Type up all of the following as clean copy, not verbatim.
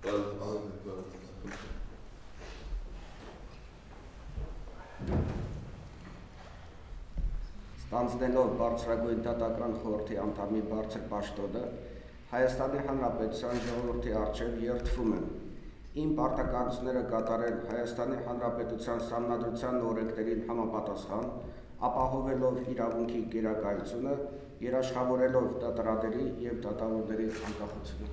Ստանձնելով բարձրագույն դատական խորհրդի անդամի բարձր պաշտոնը, Հայաստանի Հանրապետության ժողովրդի առջև երդվում եմ իմ պարտականությունները կատարել Հայաստանի Հանրապետության Սահմանադրության օրենքներին համապատասխան, ապահովելով իրավունքի գերակայությունը, երաշխավորելով դատարանների և դատավորների անկախությունը։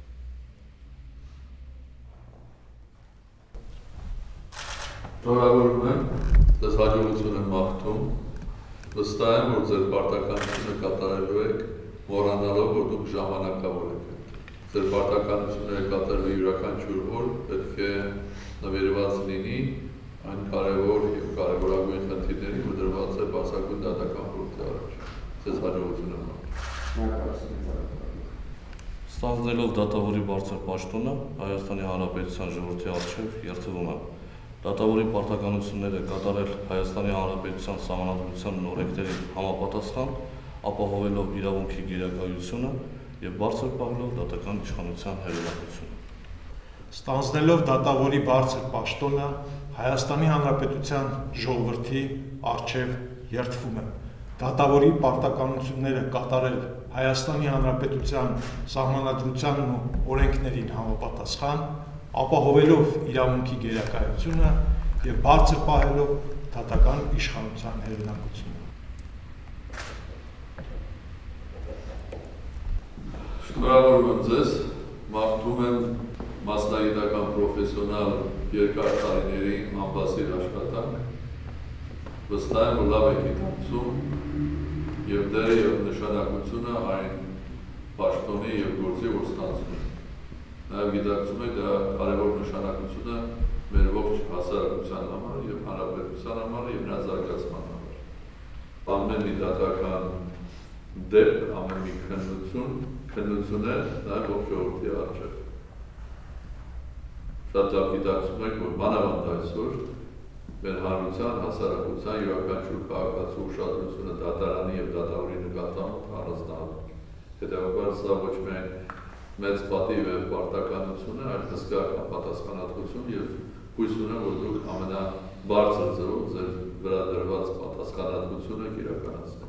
Շնորհավորում եմ, ձեզ հաջողություն եմ մաղթում, վստահ եմ, որ ձեր պարտականությունը կատարելու եք, մոռանալով, որ դուք ժամանակավոր եք։ Ձեր պարտականությունները կատարելու յուրաքանչյուր օր պետք է նվիրված լինի այն կարևոր և կարևորագույն խնդիրներին, որ դրված է բարձրագույն դատական խորհրդի առաջ։ Ձեզ հաջողություն եմ մաղթում։ Ստանձնելով դատավորի բարձր պաշտոնը, Հայաստանի Հանրապետության ժողովրդի առջև երդվում եմ դատավորի պարտականությունները կատարել Հայաստանի Հանրապետության Սահմանադրության օրենքներին համապատասխան, ապահովելով իրավունքի գերակայությունը և բարձր պահելով դատական իշխանության հեղինակությունը։ Ստանձնելով դատավորի բարձր պաշտոնը, Հայաստանի Հանրապետության ժողովրդի առջև երդվում եմ դատավորի պարտականությունները կատարել Հայաստանի Հանրապետության Սահմանադրությանն ու օրենքներին համապատասխան, ապահովելով իրավունքի գերակայությունը և բարձր պահելով դատական իշխանության հեղինակությունը։ Շնորհավորում եմ ձեզ, մաղթում եմ մասնագիտական պրոֆեսիոնալ երկար տարիների անբասիր աշխատանք, վստահ եմ, որ լավ եք գիտակցում և դերը և նշանակությունը այն պաշտոնի և գործի, որ ստանձնում եք։ Նաև գիտակցում եք դրա կարևոր նշանակությունը մեր ողջ հասարակության համար և հանրապետության համար և նրա զարգացման համար։ Ամեն մի դատական դեպք, ամեն մի քննություն է նաև ողջ ժողովրդի առջև։ Շատ լավ գիտակցում եք, որ մանավանդ այսօր մեր հանրության, հասարակության յուրաքանչյուր քաղաքացու ուշադրությունը դատարանի և դատավորի նկատմամբ առանձնահատուկ է։ Հետևաբար սա ոչ միայն մեծ պատիվ է պարտականությունը, այլ հսկա պատասխանատվություն և հույս ունեմ, որ դուք ամենաբարձր ձևով ձեր վրա դրված պատասխանատվությունը կիրականացնեք։